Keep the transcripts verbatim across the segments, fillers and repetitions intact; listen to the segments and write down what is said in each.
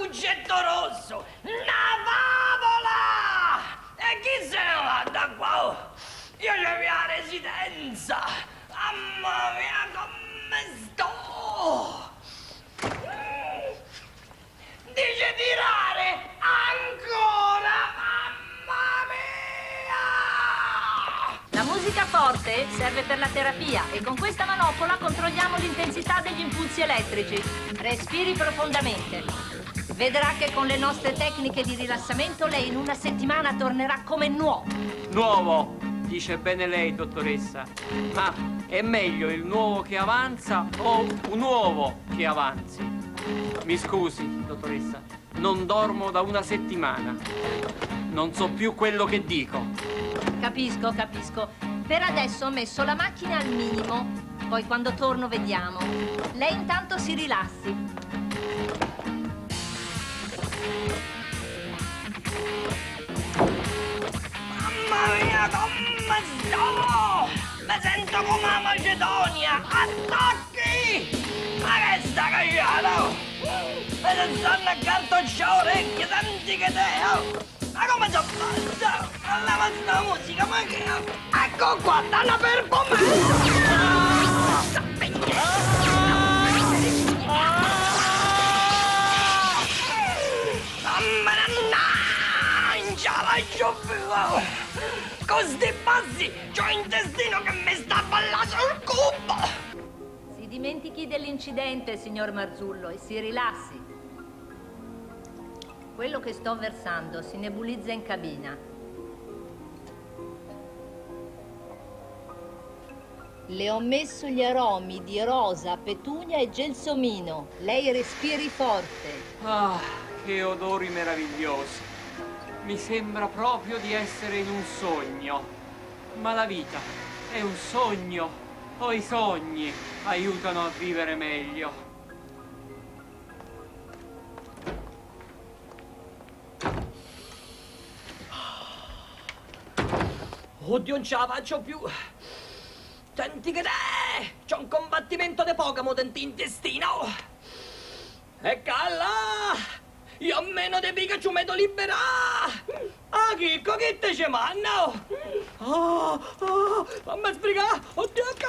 luccetto rosso, una favola! E chi se ne va da qua? Oh, io c'ho la mia residenza! Mamma mia, come sto! Dice tirare ancora! Mamma mia! La musica forte serve per la terapia e con questa manopola controlliamo l'intensità degli impulsi elettrici. Respiri profondamente. Vedrà che con le nostre tecniche di rilassamento lei in una settimana tornerà come nuovo. Nuovo, dice bene lei, dottoressa. Ma è meglio il nuovo che avanza o un uovo che avanzi? Mi scusi, dottoressa, non dormo da una settimana. Non so più quello che dico. Capisco, capisco. Per adesso ho messo la macchina al minimo. Poi quando torno vediamo. Lei intanto si rilassi. Mamma mia, come sto! Mi sento come la Macedonia! Attacchi! Ma che sta cagliata? Mi stanno accanto a orecchie, tanti che te! Oh. Ma come sono fatto? Allora sta musica, ma che... Ecco qua, stanno per come... Mamma mia, non ce la faccio più! Con sti passi c'ho intestino che mi sta ballando sul cubo! Si dimentichi dell'incidente, signor Marzullo, e si rilassi. Quello che sto versando si nebulizza in cabina. Le ho messo gli aromi di rosa, petunia e gelsomino. Lei respiri forte. Ah, che odori meravigliosi. Mi sembra proprio di essere in un sogno. Ma la vita è un sogno o i sogni aiutano a vivere meglio? Oddio, non ce la faccio più! Senti che te! C'è un combattimento di Pokémon dentro intestino! E calla! Io meno di Pikachu mi do libera! Ah, Chicco, che te ci manna? Oh, oh, fammi sbrigare! Oddio, che...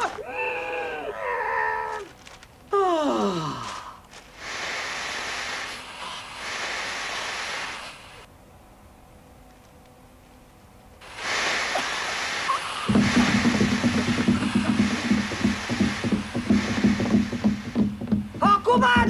Oh. Occupatevi!